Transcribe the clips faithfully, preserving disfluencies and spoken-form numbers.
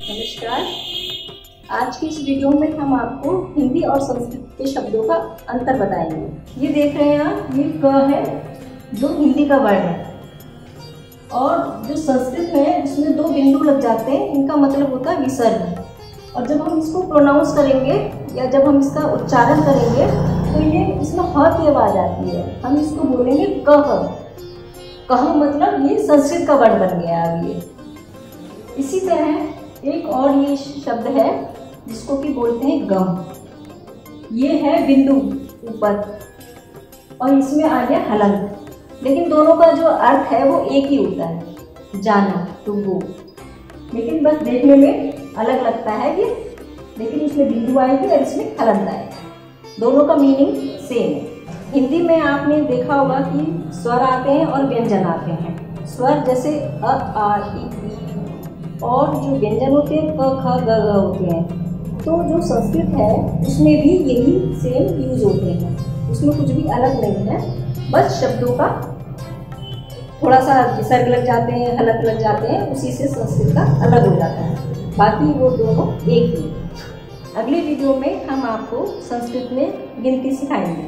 नमस्कार। आज की इस वीडियो में हम आपको हिंदी और संस्कृत के शब्दों का अंतर बताएंगे। ये देख रहे हैं आप, ये क है जो हिंदी का वर्ण है और जो संस्कृत में है उसमें दो बिंदु लग जाते हैं, इनका मतलब होता है विसर्ग। और जब हम इसको प्रोनाउंस करेंगे या जब हम इसका उच्चारण करेंगे तो ये इसमें ह की आवाज़ आती है, हम इसको बोलेंगे कह। कह मतलब ये संस्कृत का वर्ण बन गया अब ये। इसी तरह एक और ये शब्द है जिसको कि बोलते हैं गम। ये है बिंदु ऊपर और इसमें आ गया हलंत। लेकिन दोनों का जो अर्थ है वो एक ही होता है, जाना, टू गो। लेकिन बस देखने में अलग लगता है ये, लेकिन इसमें बिंदु आएगी और इसमें हलंत आएगा। दोनों का मीनिंग सेम है। हिंदी में आपने देखा होगा कि स्वर आते हैं और व्यंजन आते हैं। स्वर जैसे अ, आ, इ, ई, और जो व्यंजन होते हैं क, ख, ग, घ होते हैं। तो जो संस्कृत है उसमें भी यही सेम यूज होते हैं, उसमें कुछ भी अलग नहीं है। बस शब्दों का थोड़ा सा विसर्ग लग जाते हैं, हलंत लग जाते हैं, उसी से संस्कृत का अलग हो जाता है। बाकी वो दोनों एक ही। अगले वीडियो में हम आपको संस्कृत में गिनती सिखाएंगे।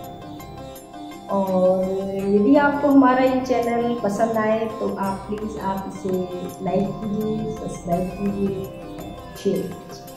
और यदि आपको हमारा ये चैनल पसंद आए तो आप प्लीज़ आप इसे लाइक कीजिए, सब्सक्राइब कीजिए, शेयर कीजिए।